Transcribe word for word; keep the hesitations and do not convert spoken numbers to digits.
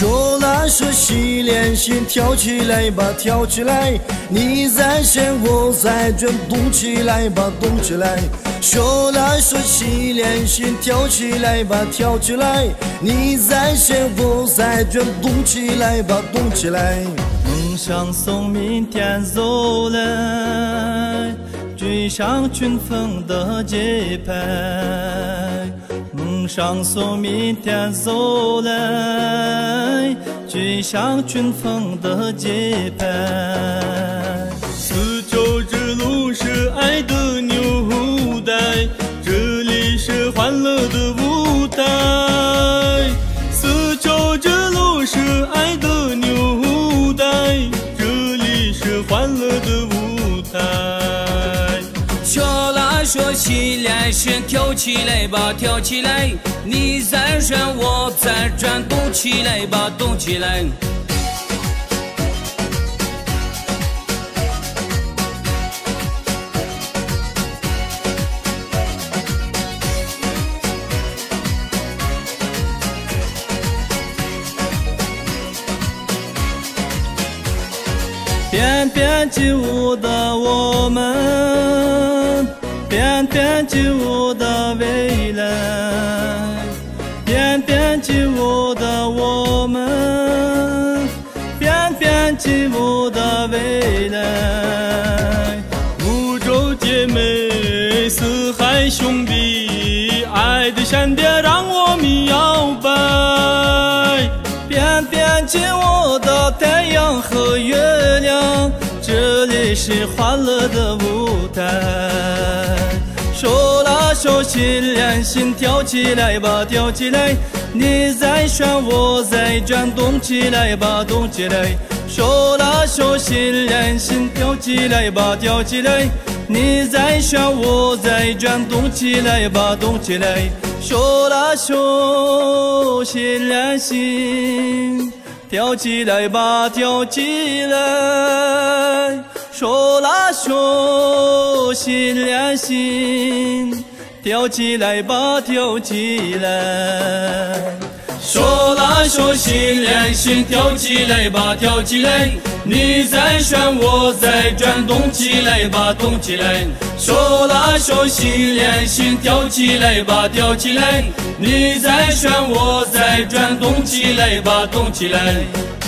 说啦说西连心，跳起来吧，跳起来！你在旋，我在转，动起来吧，动起来！说啦说西连心，跳起来吧，跳起来！你在旋，我在转，动起来吧，动起来！ 梦想从明天走来，追上群峰的节拍。梦想从明天走来，追上群峰的节拍。 丝绸之路是爱的纽带，这里是欢乐的舞台。丝绸之路是爱的纽带，这里是欢乐的舞台。 说啦说西连心，跳起来吧，跳起来！你在旋，我在转，动起来吧，动起来！ 翩翩起舞的我们，翩翩起舞的未来，翩翩起舞的我们，翩翩起舞的未来。 五洲姐妹，四海兄弟，爱的闪电让我们摇摆。 翩翩起舞的太阳和月亮，这里是欢乐的舞台。手拉手心连心，跳起来吧，跳起来！你在旋，我在转，动起来吧，动起来！手拉手心连心，跳起来吧，跳起来！你在旋，我在转，动起来吧，动起来！手拉手心连心，跳起来吧，跳起来！手拉手心连心，跳起来吧，跳起来！ 说啦说心连心，跳起来吧，跳起来！你在旋，我在转，动起来吧，动起来！说啦说心连心，跳起来吧，跳起来！你在旋，我在转，动起来吧，动起来！